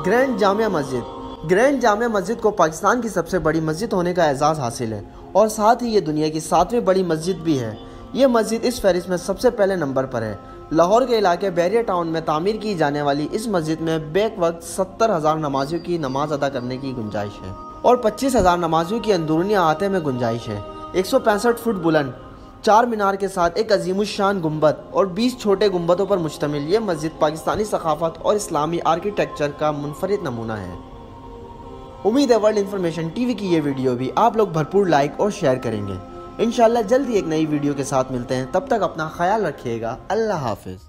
Grand Jamia Masjid को पाकिस्तान की सबसे बड़ी मस्जिद होने का एजाज़ हासिल है और साथ ही ये दुनिया की 7वीं बड़ी मस्जिद भी है। ये मस्जिद इस फहरिस्त में सबसे पहले नंबर पर है। लाहौर के इलाके बैरिया टाउन में तामीर की जाने वाली इस मस्जिद में बेक वक्त 70,000 नमाजियों की नमाज अदा करने की गुंजाइश है और 25,000 नमाजियों की अंदरूनी अहाते में गुंजाइश है। 165 फुट बुलंद 4 मीनार के साथ एक अजीमुशान गुंबद और 20 छोटे गुंबदों पर मुश्तमिल ये मस्जिद पाकिस्तानी सकाफत और इस्लामी आर्किटेक्चर का मुनफरिद नमूना है। उम्मीद है वर्ल्ड इन्फॉर्मेशन टीवी की ये वीडियो भी आप लोग भरपूर लाइक और शेयर करेंगे। इंशाल्लाह जल्द ही एक नई वीडियो के साथ मिलते हैं। तब तक अपना ख्याल रखिएगा। अल्लाह हाफिज़।